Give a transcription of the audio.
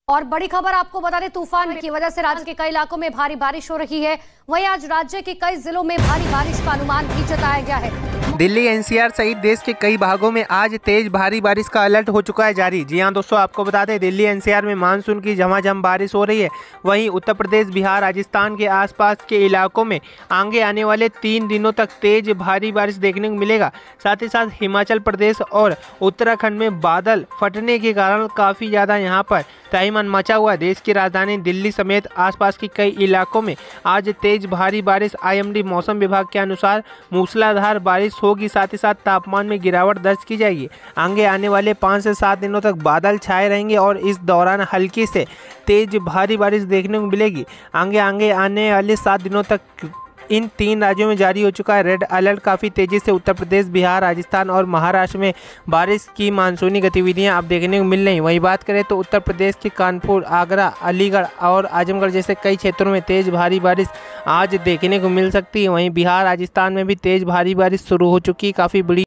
और बड़ी खबर आपको बता दें, तूफान की वजह से राज्य के कई इलाकों में भारी बारिश हो रही है। वहीं आज राज्य के कई जिलों में भारी बारिश का अनुमान भी जताया गया है। दिल्ली एनसीआर सहित देश के कई भागों में आज तेज भारी बारिश का अलर्ट हो चुका है जारी। जी हां दोस्तों, आपको बता दें दिल्ली एनसीआर में मानसून की झमाझम बारिश हो रही है। वहीं उत्तर प्रदेश, बिहार, राजस्थान के आसपास के इलाकों में आगे आने वाले 3 दिनों तक तेज भारी बारिश देखने को मिलेगा। साथ ही साथ हिमाचल प्रदेश और उत्तराखंड में बादल फटने के कारण काफ़ी ज़्यादा यहां पर तहीमन मचा हुआ है। देश की राजधानी दिल्ली समेत आसपास के कई इलाकों में आज तेज भारी बारिश। आईएमडी मौसम विभाग के अनुसार मूसलाधार बारिश होगी। साथ ही साथ तापमान में गिरावट दर्ज की जाएगी। आगे आने वाले 5 से 7 दिनों तक बादल छाए रहेंगे और इस दौरान हल्की से तेज भारी बारिश देखने को मिलेगी। आगे आने वाले 7 दिनों तक इन 3 राज्यों में जारी हो चुका है रेड अलर्ट। काफ़ी तेज़ी से उत्तर प्रदेश, बिहार, राजस्थान और महाराष्ट्र में बारिश की मानसूनी गतिविधियां अब देखने को मिल रही। वहीं बात करें तो उत्तर प्रदेश के कानपुर, आगरा, अलीगढ़ और आजमगढ़ जैसे कई क्षेत्रों में तेज़ भारी बारिश आज देखने को मिल सकती है। वहीं बिहार, राजस्थान में भी तेज़ भारी बारिश शुरू हो चुकी है। काफ़ी बड़ी